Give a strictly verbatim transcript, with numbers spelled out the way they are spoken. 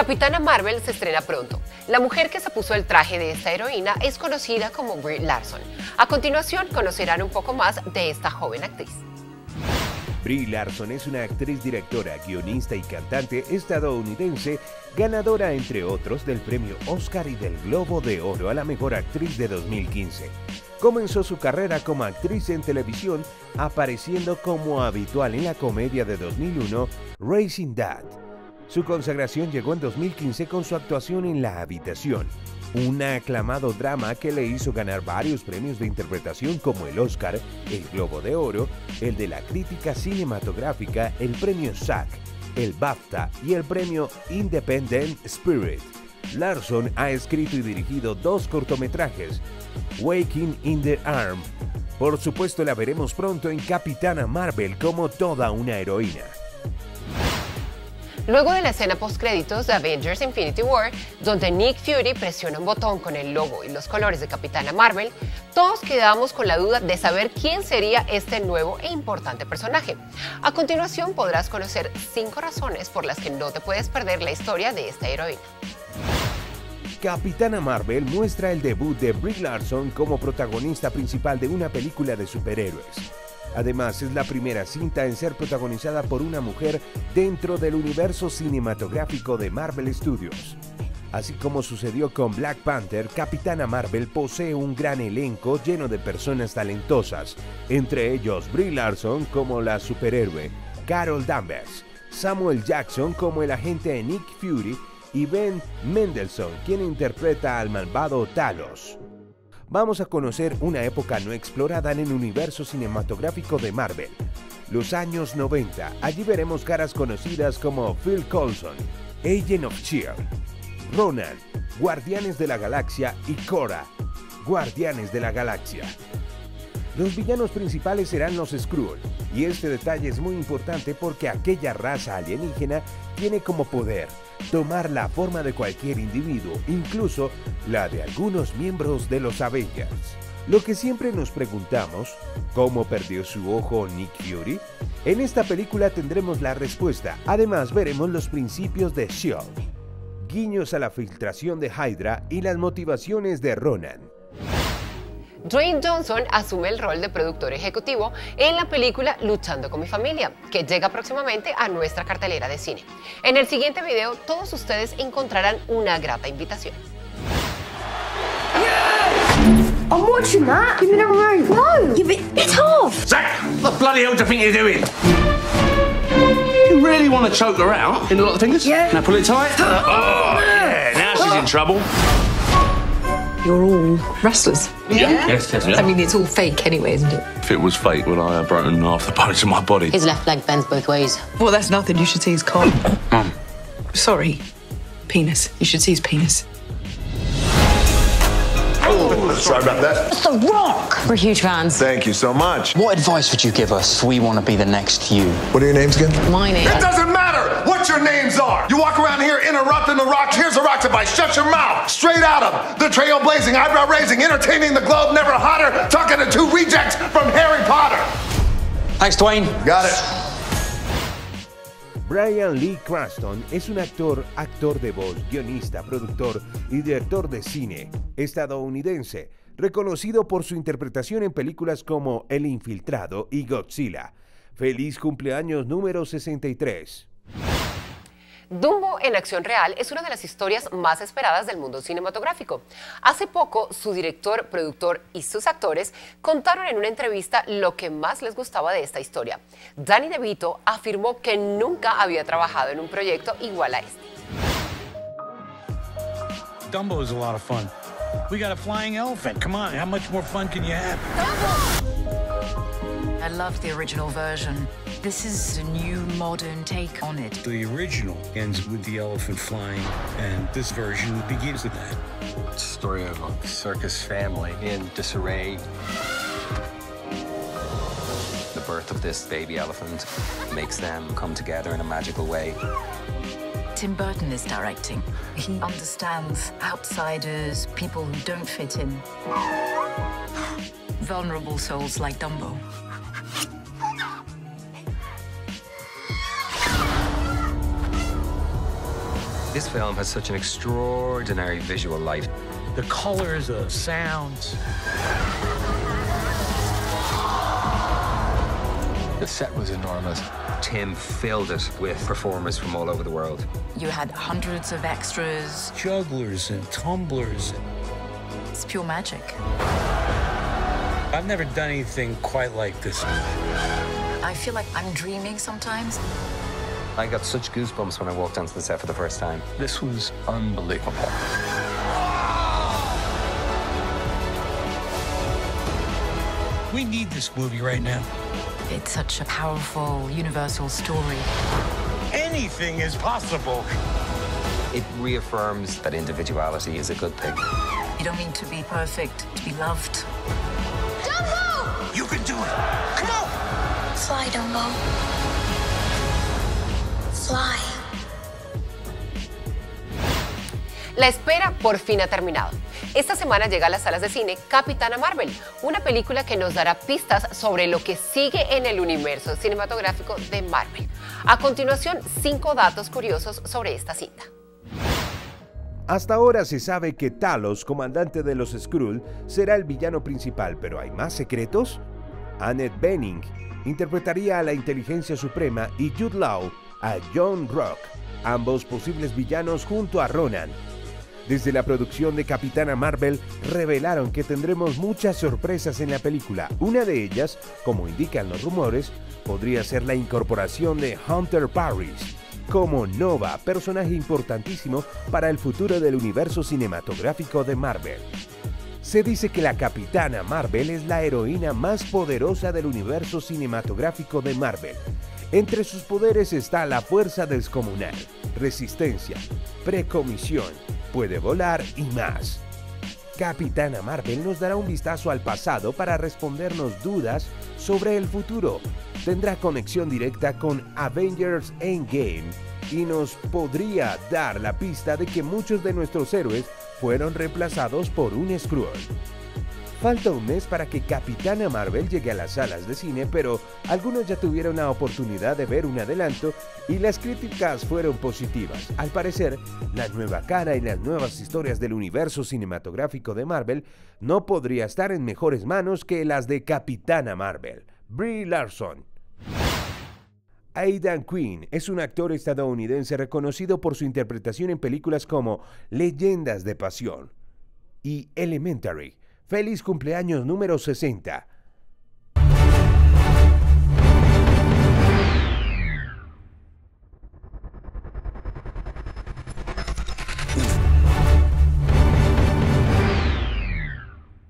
Capitana Marvel se estrena pronto. La mujer que se puso el traje de esta heroína es conocida como Brie Larson. A continuación conocerán un poco más de esta joven actriz. Brie Larson es una actriz, directora, guionista y cantante estadounidense, ganadora entre otros del premio Oscar y del Globo de Oro a la mejor actriz de dos mil quince. Comenzó su carrera como actriz en televisión, apareciendo como habitual en la comedia de dos mil uno Raising Dad. Su consagración llegó en dos mil quince con su actuación en La Habitación, un aclamado drama que le hizo ganar varios premios de interpretación como el Oscar, el Globo de Oro, el de la crítica cinematográfica, el premio S A C, el BAFTA y el premio Independent Spirit. Larson ha escrito y dirigido dos cortometrajes, Waking in the Arm. Por supuesto, la veremos pronto en Capitana Marvel como toda una heroína. Luego de la escena postcréditos de Avengers Infinity War, donde Nick Fury presiona un botón con el logo y los colores de Capitana Marvel, todos quedamos con la duda de saber quién sería este nuevo e importante personaje. A continuación podrás conocer cinco razones por las que no te puedes perder la historia de esta heroína. Capitana Marvel muestra el debut de Brie Larson como protagonista principal de una película de superhéroes. Además, es la primera cinta en ser protagonizada por una mujer dentro del universo cinematográfico de Marvel Studios. Así como sucedió con Black Panther, Capitana Marvel posee un gran elenco lleno de personas talentosas, entre ellos Brie Larson como la superhéroe, Carol Danvers, Samuel Jackson como el agente Nick Fury y Ben Mendelsohn, quien interpreta al malvado Talos. Vamos a conocer una época no explorada en el universo cinematográfico de Marvel, los años noventa. Allí veremos caras conocidas como Phil Coulson, Agent of S H I E L D, Ronan, Guardianes de la Galaxia y Korra, Guardianes de la Galaxia. Los villanos principales serán los Skrull, y este detalle es muy importante porque aquella raza alienígena tiene como poder tomar la forma de cualquier individuo, incluso la de algunos miembros de los Avengers. Lo que siempre nos preguntamos, ¿cómo perdió su ojo Nick Fury? En esta película tendremos la respuesta. Además veremos los principios de S H I E L D, guiños a la filtración de Hydra y las motivaciones de Ronan. Dwayne Johnson asume el rol de productor ejecutivo en la película Luchando con mi familia, que llega próximamente a nuestra cartelera de cine. En el siguiente video, todos ustedes encontrarán una grata invitación. I'm watching that. Give me the remote. No, give it. It's off. Zach, what the bloody hell do you think you're doing? You really want to choke her out in a lot of fingers? Yeah. Now pull it tight. Oh, yeah. Now she's in trouble. You're all wrestlers. Yeah. Yes, yes, yes. I mean, it's all fake anyway, isn't it? If it was fake, would I have broken half the bones in my body? His left leg bends both ways. Well, that's nothing. You should see his cock. Mum. Sorry. Penis. You should see his penis. Oh, sorry about that. It's The Rock! We're huge fans. Thank you so much. What advice would you give us if we want to be the next you? What are your names again? My name. It doesn't matter what your names are. You walk around here interrupting the Rock's Here's the Rock's advice. Shut your mouth. Straight out of the trailblazing, eyebrow raising, entertaining the globe, never hotter, talking to two rejects from Harry Potter. Thanks, Dwayne. Got it. Brian Lee Cranston es un actor, actor de voz, guionista, productor y director de cine estadounidense, reconocido por su interpretación en películas como El Infiltrado y Godzilla. ¡Feliz cumpleaños número sesenta y tres! Dumbo en acción real es una de las historias más esperadas del mundo cinematográfico. Hace poco, su director, productor y sus actores contaron en una entrevista lo que más les gustaba de esta historia. Danny DeVito afirmó que nunca había trabajado en un proyecto igual a este. Dumbo is a lot of fun. We got a flying elephant. Come on, how much more fun can you have? I love the original version. This is a new, modern take on it. The original ends with the elephant flying, and this version begins with that. It's a story of a circus family in disarray. The birth of this baby elephant makes them come together in a magical way. Tim Burton is directing. He understands outsiders, people who don't fit in. Vulnerable souls like Dumbo. This film has such an extraordinary visual life. The colors, the sounds. The set was enormous. Tim filled it with performers from all over the world. You had hundreds of extras. Jugglers and tumblers. It's pure magic. I've never done anything quite like this. I feel like I'm dreaming sometimes. I got such goosebumps when I walked onto the set for the first time. This was unbelievable. We need this movie right now. It's such a powerful, universal story. Anything is possible. It reaffirms that individuality is a good thing. You don't mean to be perfect, to be loved. Dumbo! You can do it. Come on! Fly, Dumbo. Fly. La espera por fin ha terminado. Esta semana llega a las salas de cine Capitana Marvel, una película que nos dará pistas sobre lo que sigue en el universo cinematográfico de Marvel. A continuación, cinco datos curiosos sobre esta cinta. Hasta ahora se sabe que Talos, comandante de los Skrull, será el villano principal, pero ¿hay más secretos? Annette Bening interpretaría a la Inteligencia Suprema y Jude Law a John Rock, ambos posibles villanos junto a Ronan. Desde la producción de Capitana Marvel revelaron que tendremos muchas sorpresas en la película. Una de ellas, como indican los rumores, podría ser la incorporación de Hunter Paris como Nova, personaje importantísimo para el futuro del universo cinematográfico de Marvel. Se dice que la Capitana Marvel es la heroína más poderosa del universo cinematográfico de Marvel. Entre sus poderes está la fuerza descomunal, resistencia, precomisión, puede volar y más. Capitana Marvel nos dará un vistazo al pasado para respondernos dudas sobre el futuro. Tendrá conexión directa con Avengers Endgame y nos podría dar la pista de que muchos de nuestros héroes fueron reemplazados por un Skrull. Falta un mes para que Capitana Marvel llegue a las salas de cine, pero algunos ya tuvieron la oportunidad de ver un adelanto y las críticas fueron positivas. Al parecer, la nueva cara y las nuevas historias del universo cinematográfico de Marvel no podría estar en mejores manos que las de Capitana Marvel. Brie Larson. Aidan Quinn es un actor estadounidense reconocido por su interpretación en películas como Leyendas de Pasión y Elementary. ¡Feliz cumpleaños número sesenta!